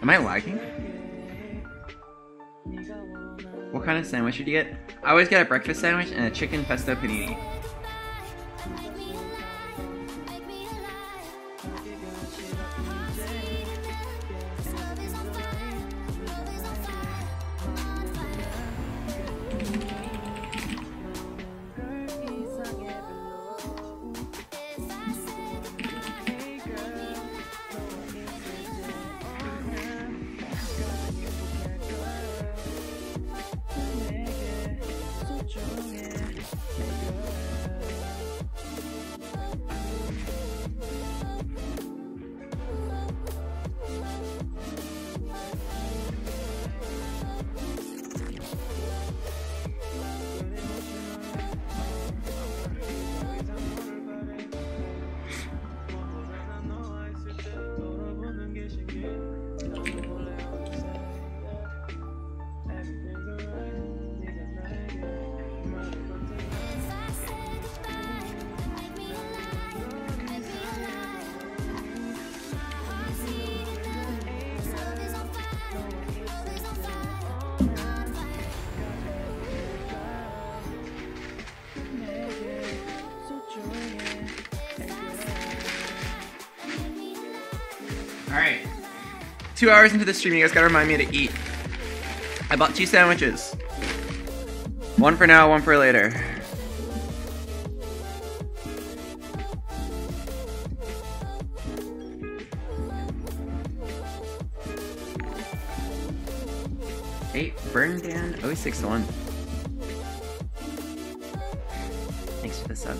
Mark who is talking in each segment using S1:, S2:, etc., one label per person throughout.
S1: Am I lagging? What kind of sandwich did you get? I always get a breakfast sandwich and a chicken pesto panini. Alright. 2 hours into the stream, you guys gotta remind me to eat. I bought 2 sandwiches. One for now, one for later. Hey, Burndan 061. Thanks for the sub.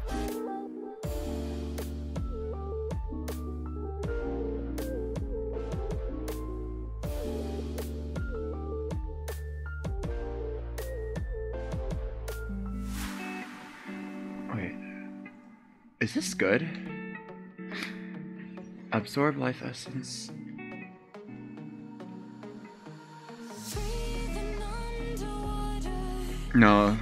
S1: Is this good? Absorb life essence. No.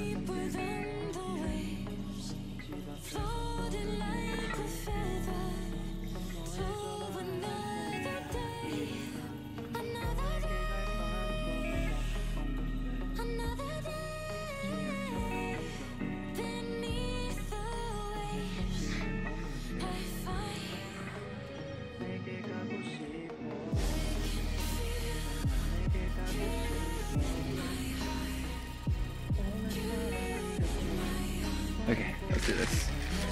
S1: Okay, let's do this.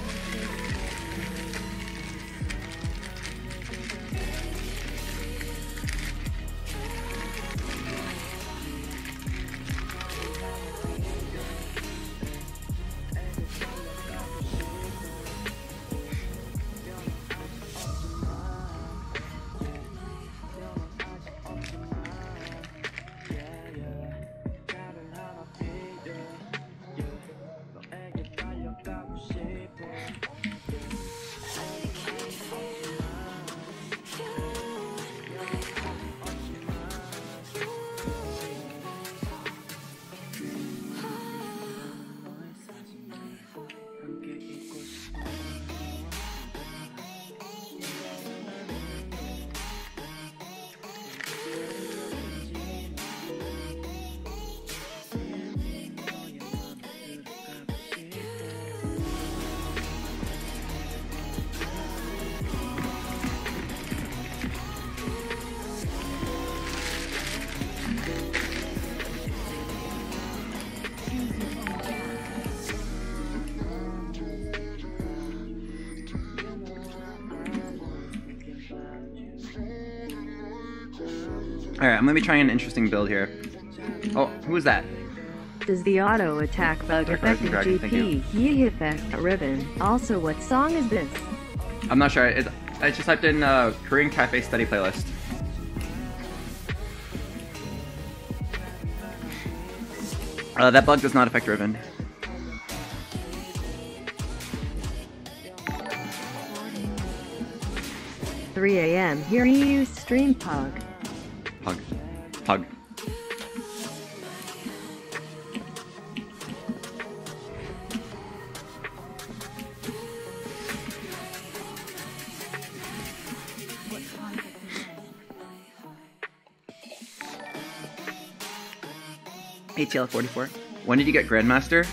S1: Alright, I'm gonna be trying an interesting build here. Oh, who is that?
S2: Does the auto attack bug affecting GP? Ye effect ribbon. Also, what song is this?
S1: I'm not sure. I just typed in Korean Cafe Study Playlist. That bug does not affect Riven.
S2: $3 a.m. Here you stream Pug.
S1: Pug. Pug. ATL44. When did you get Grandmaster?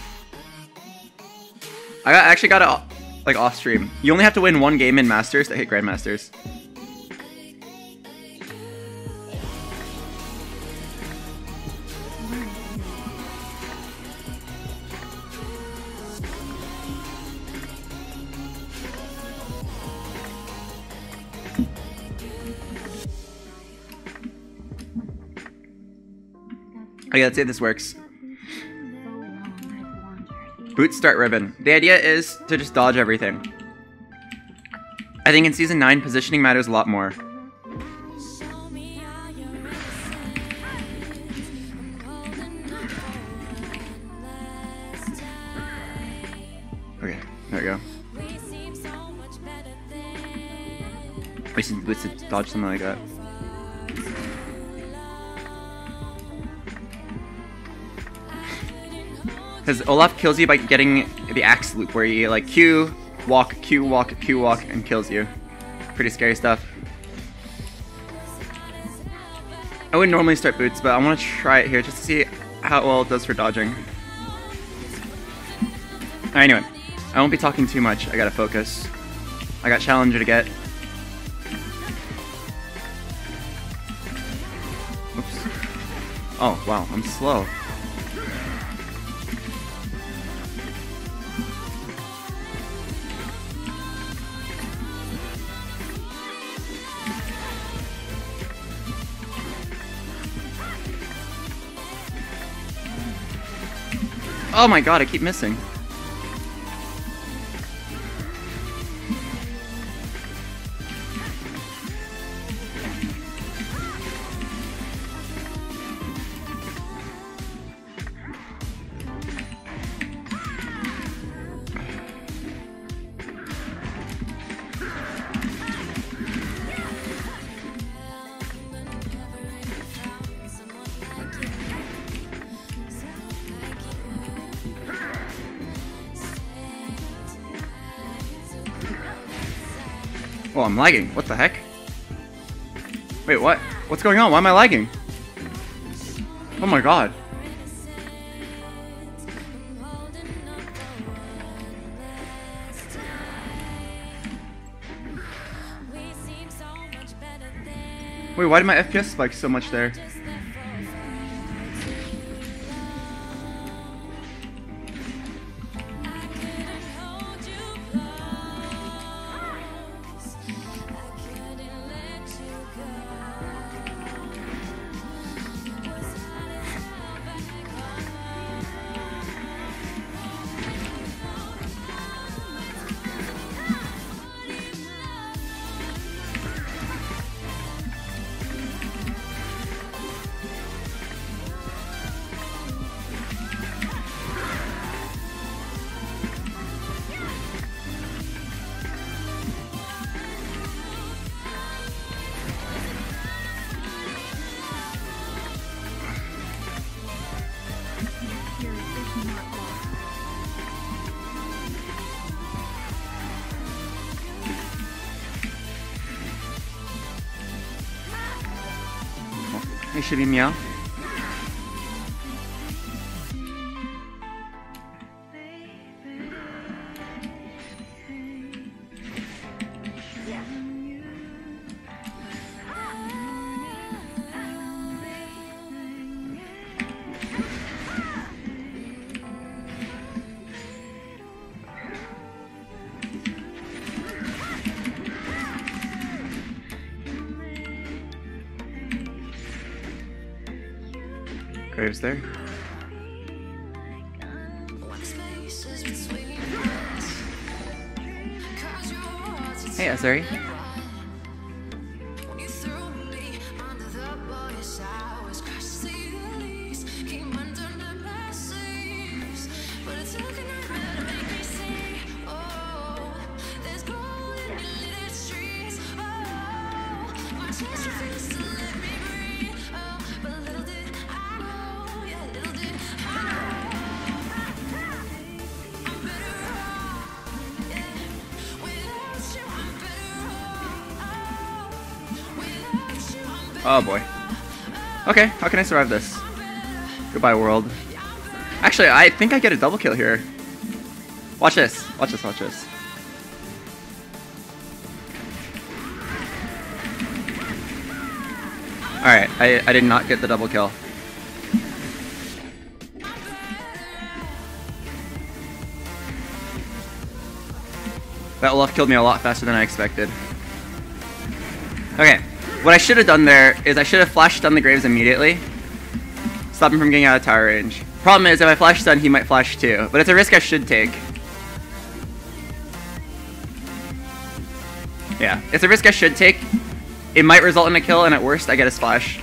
S1: I actually got it like off stream. You only have to win one game in Masters to hit Grandmasters. Okay, let's see if this works. Boots start ribbon. The idea is to just dodge everything. I think in Season 9, positioning matters a lot more. Okay, there we go. Wasting boots to dodge something like that. Because Olaf kills you by getting the axe loop where you like Q, walk, Q, walk, Q, walk, and kills you. Pretty scary stuff. I wouldn't normally start boots, but I want to try it here just to see how well it does for dodging. Anyway, I won't be talking too much. I gotta focus. I got Challenger to get. Oops. Oh, wow, I'm slow. Oh my god, I keep missing. Oh, I'm lagging. What the heck? Wait, what? What's going on? Why am I lagging? Oh my god. Wait, why did my FPS spike so much there? Hey, Shibby Meow. Graves there. Hey, Azari. Oh boy. Okay, how can I survive this? Goodbye, world. Actually, I think I get a double kill here. Watch this. Watch this. Watch this. Alright, I did not get the double kill. That Olaf killed me a lot faster than I expected. Okay, what I should have done there is I should have flash stunned the Graves immediately. Stop him from getting out of tower range. Problem is, if I flash stun, he might flash too. But it's a risk I should take. Yeah, it's a risk I should take. It might result in a kill, and at worst, I get a splash.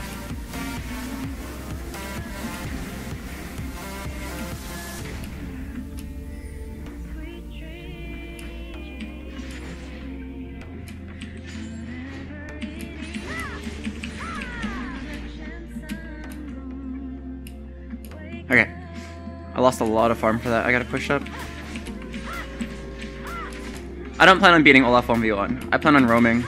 S1: Okay. I lost a lot of farm for that. I gotta push up. I don't plan on beating Olaf 1v1. I plan on roaming.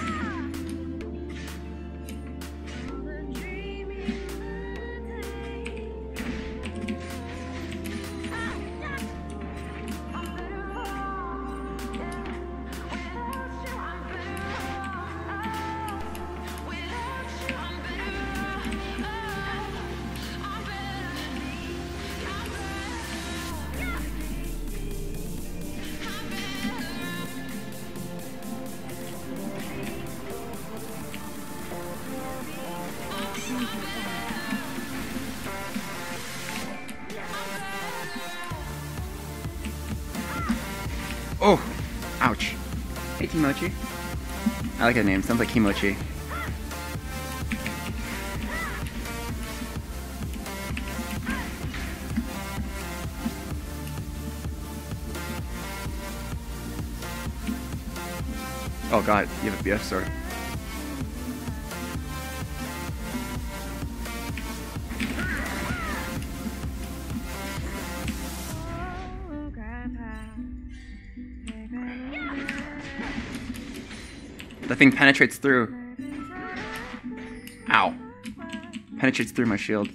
S1: Oh! Ouch. Hey, Timochi. I like that name. Sounds like Kimochi. Oh god, you have a BF sword. The thing penetrates through. Ow. Penetrates through my shield.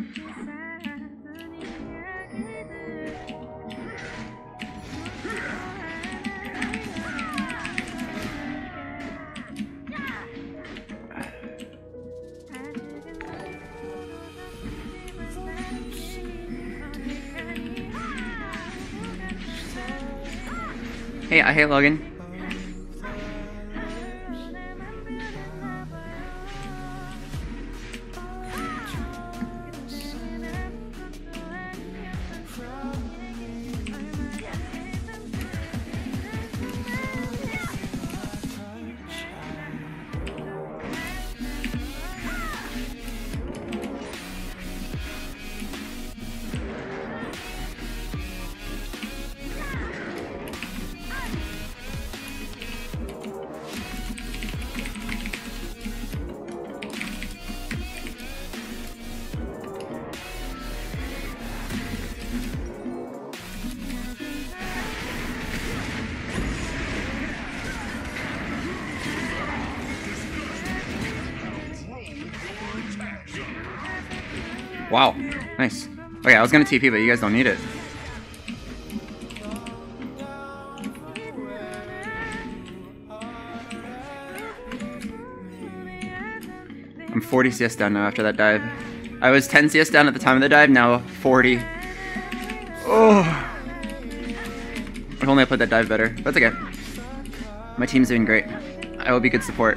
S1: Hey Logan. Wow, nice. Okay, I was gonna TP, but you guys don't need it. I'm 40 CS down now after that dive. I was 10 CS down at the time of the dive, now 40. Oh! If only I played that dive better. That's okay. My team's doing great. I will be good support.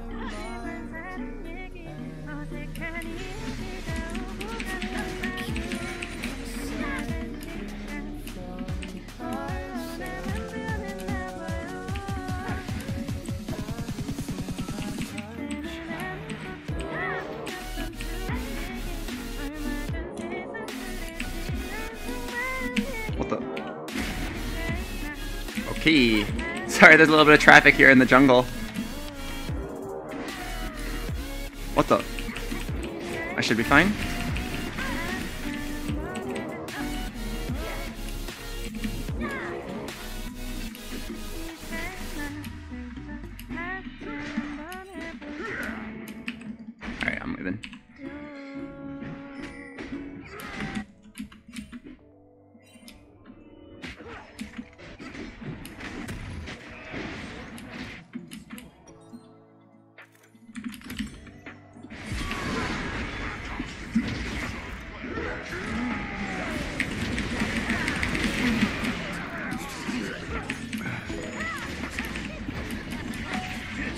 S1: Okay. Sorry, there's a little bit of traffic here in the jungle. What the? I should be fine. Alright, I'm moving.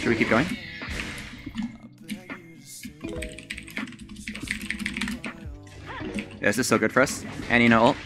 S1: Should we keep going? Yeah, this is so good for us. And you know ult.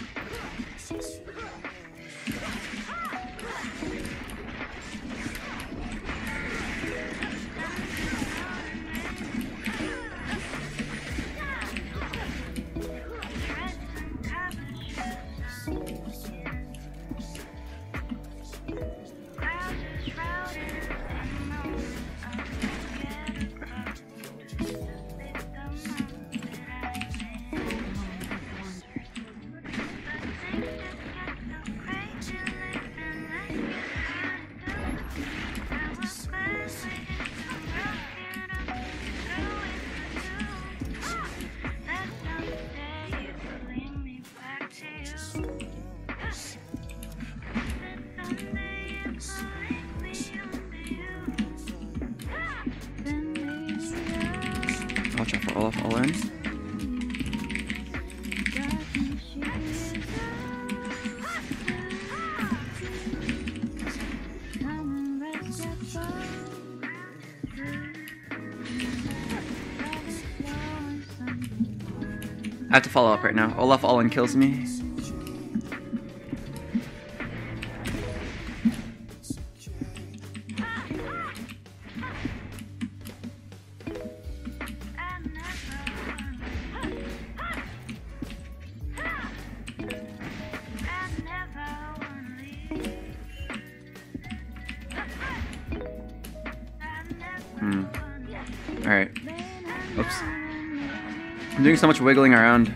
S1: Watch out for Olaf all in. I have to follow up right now. Olaf all in kills me. Alright. Oops. I'm doing so much wiggling around.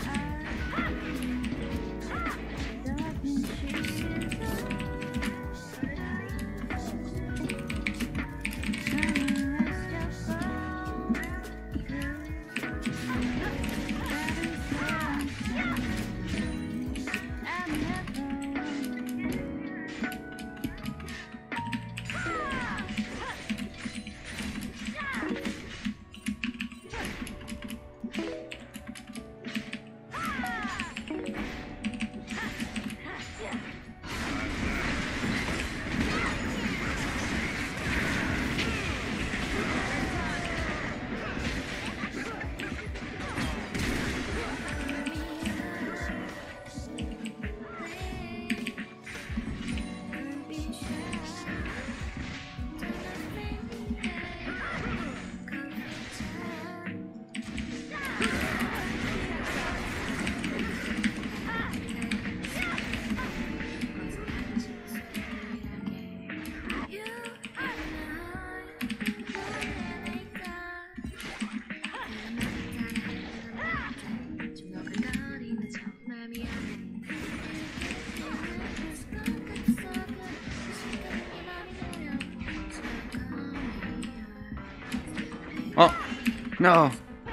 S1: Oh, no.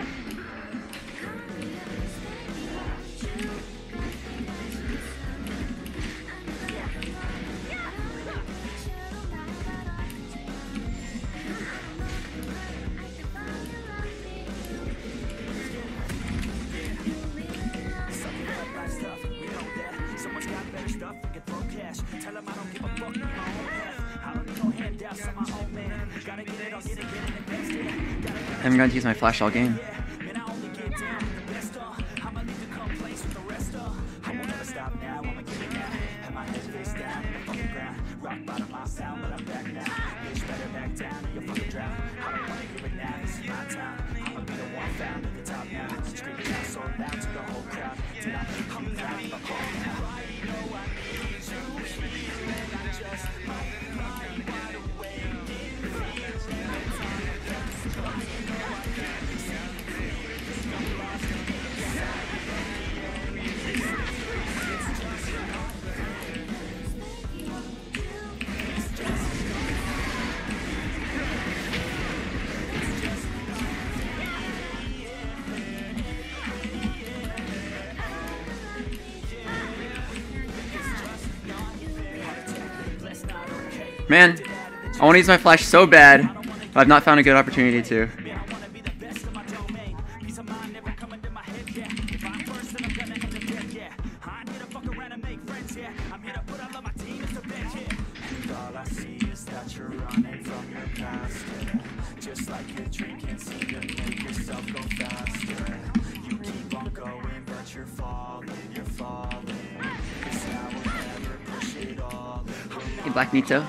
S1: I'm going to use my flash all game. Man, I want to use my flash so bad, but I've not found a good opportunity to.
S3: All I see is that you're running from your
S1: Hey, Black Nito.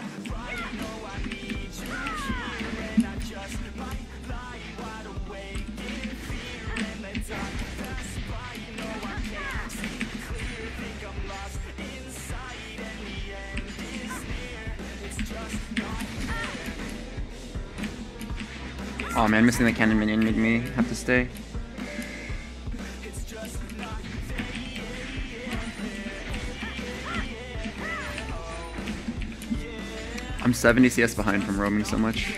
S1: Oh man, missing the cannon minion made me have to stay. I'm 70 CS behind from roaming so much.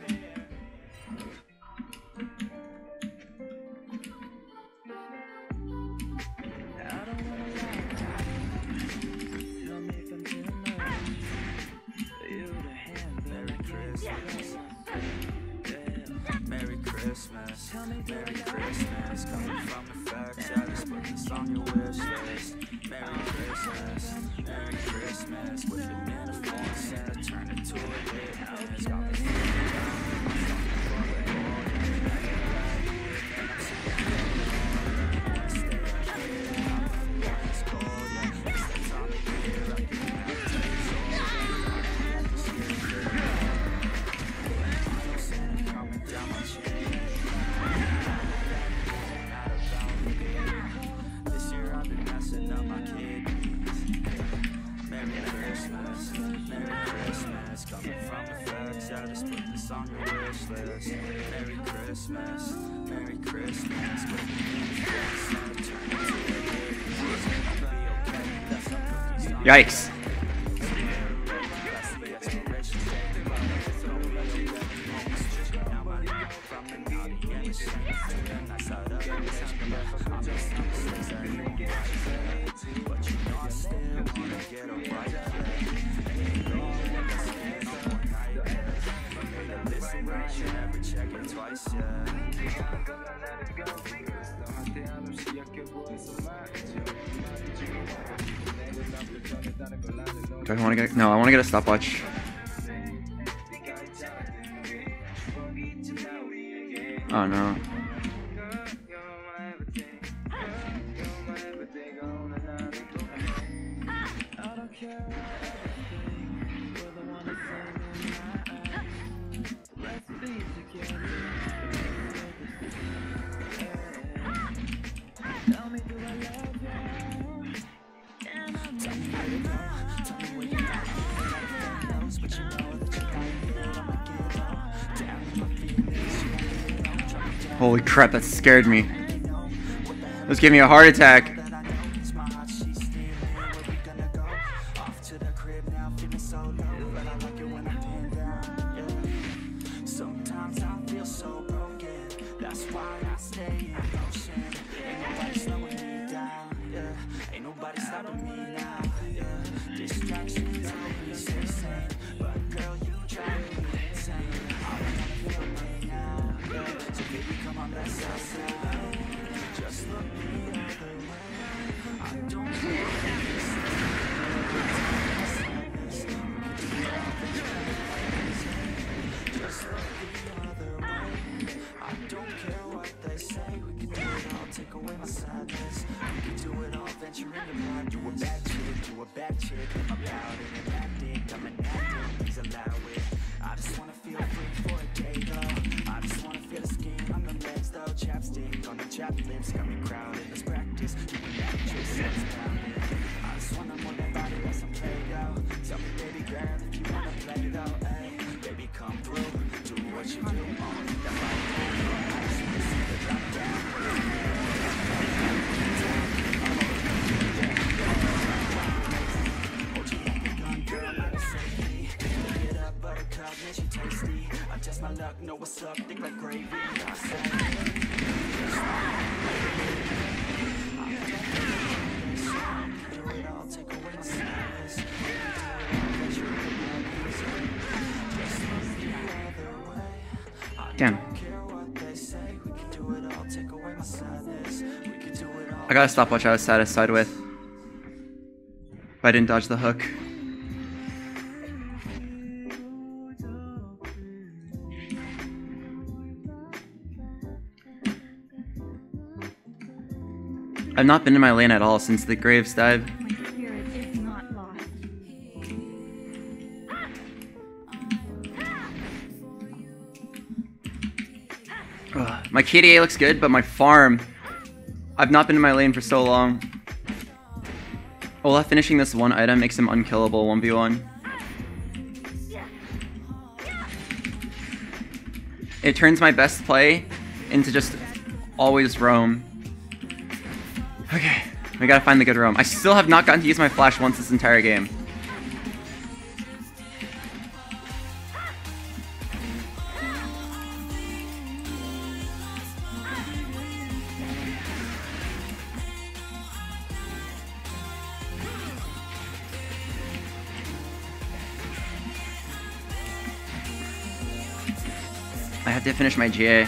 S3: Merry Christmas, coming from the facts, I just put this on your wish list. Merry Christmas, with your man of phone, Santa turn it to a hit. It's got me on your wish list. Merry Christmas, Merry Christmas.
S1: Yikes. Do I want to get? No, I want to get a stopwatch. Oh no. Holy crap, that scared me. This gave me a heart attack.
S3: Sometimes I feel so broken. That's why I stay in motion. Ain't nobody slowing me down. Yeah, ain't nobody stopping me now. Yeah, distractions always insane, but girl, you drive me insane. I wanna feel right now. Yeah, so baby, come on, let's outside. Just look the other way. I don't care. Just look the other way. I don't care what they say. We can do it all, take away my sadness. We can do it all, venture into blind. Do a bad chick, I'm about it. An addict, I'm an addict, please allow it. I just wanna feel free for a day though. I just wanna feel the skin on the legs though. Chapstick on the chapped lips, got me crowded. Let's practice, do a bad trick, let's pound it. I just wanna move that body like some Play-Doh. Tell me baby girl if you wanna play though, hey. Baby come through, do what you do. That body, I just wanna see the drop down. Hold you like a gun, girl, let it save me. Pick it up, buttercup, man, she tasty. I test my luck, know what's up, think like gravy. I say, do it all, take away my sadness.
S1: Damn. I got a stopwatch I was satisfied with. If I didn't dodge the hook. I've not been in my lane at all since the Graves dive.
S2: My spirit is not lost.
S1: Ugh. My KDA looks good, but my farm... I've not been in my lane for so long. Olaf finishing this one item makes him unkillable 1v1. It turns my best play into just always roam. Okay, we gotta find the good roam. I still have not gotten to use my flash once this entire game. I have to finish my GA.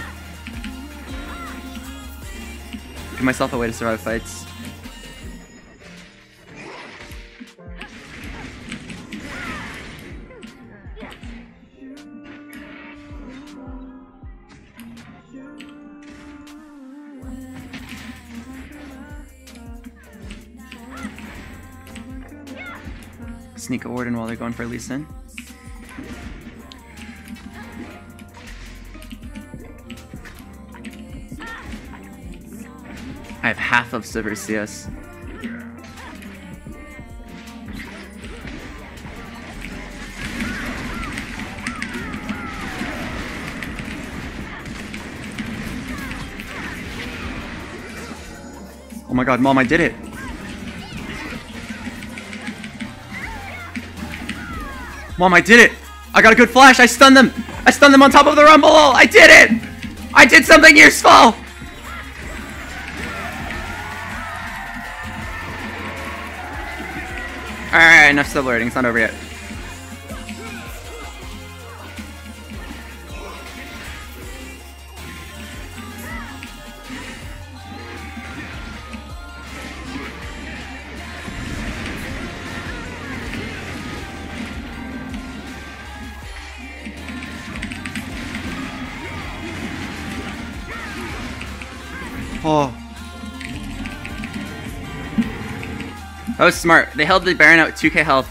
S1: Give myself a way to survive fights. Sneak a warden while they're going for Lee Sin. I have half of Sivir CS. Oh my god, Mom, I did it! Mom, I did it! I got a good flash! I stunned them! I stunned them on top of the rumble! I did it! I did something useful! Alright, enough subloading, it's not over yet. Oh. That was smart. They held the Baron out with 2k health.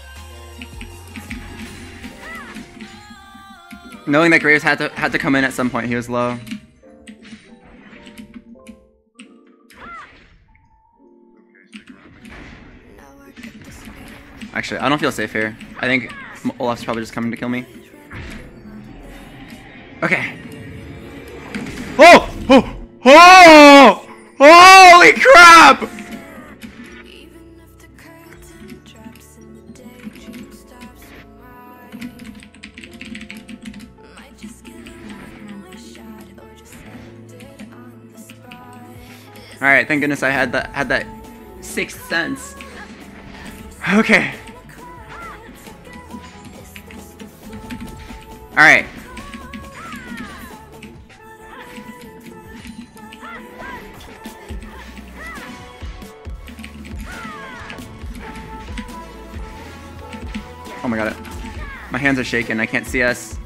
S1: Knowing that Graves had to come in at some point, he was low. Actually, I don't feel safe here. I think Olaf's probably just coming to kill me. Okay. Oh! Oh! Oh! Holy crap! Alright, thank goodness I had that sixth sense. Okay. Alright. Oh my god. My hands are shaking. I can't see us.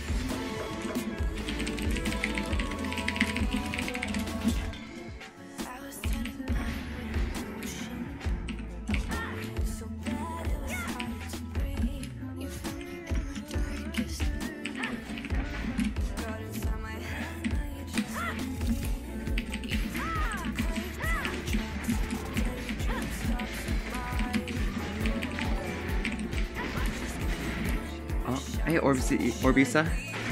S1: Hey, Orbisa.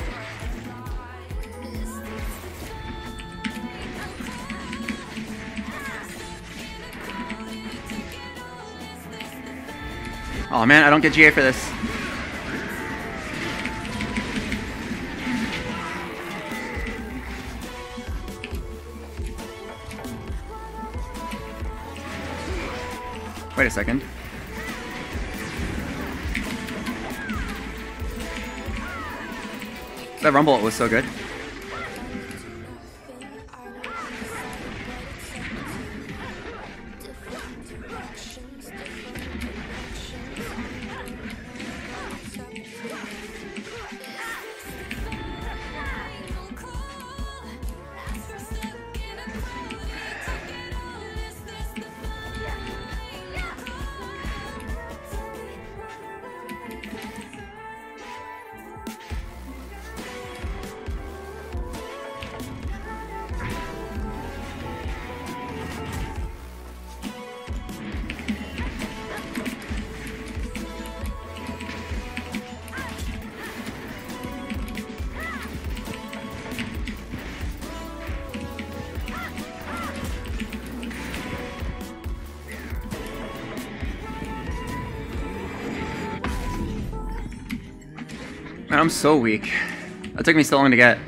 S1: Oh man, I don't get GA for this. Wait a second. That rumble was so good. And I'm so weak. That took me so long to get.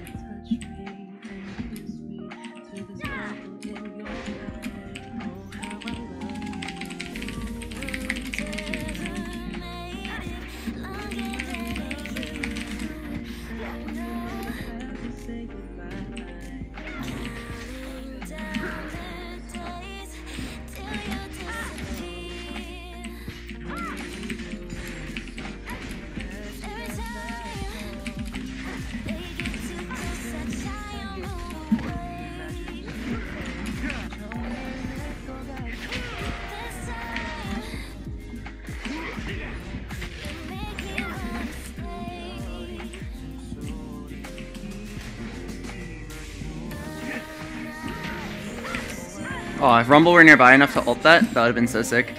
S1: Oh, if Rumble were nearby enough to ult that, that would have been so sick.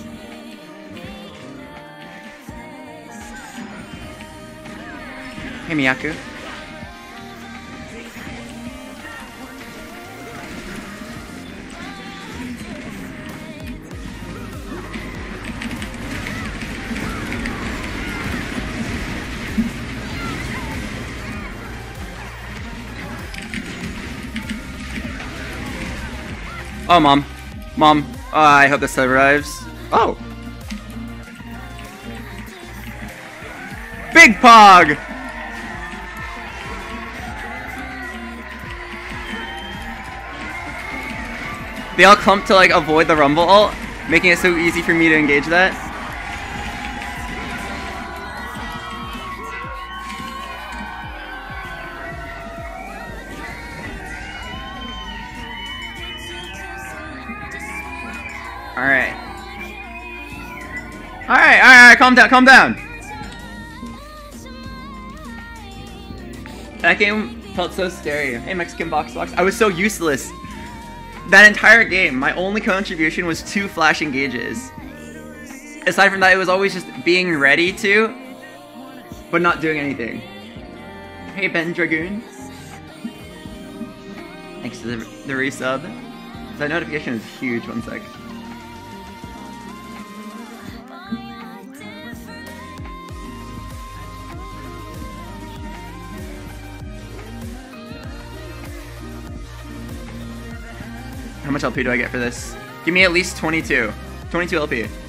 S1: Hey, Miyaku. Oh, Mom. Mom. I hope this survives. Oh! Big Pog! They all clumped to like avoid the Rumble ult, making it so easy for me to engage that. Alright. Alright, calm down, That game felt so scary. Hey, Mexican Box. I was so useless. That entire game, my only contribution was 2 flash engages. Aside from that, it was always just being ready to, but not doing anything. Hey, Ben Dragoon. Thanks to the resub. That notification is huge, 1 sec. How much LP do I get for this? Give me at least 22. 22 LP.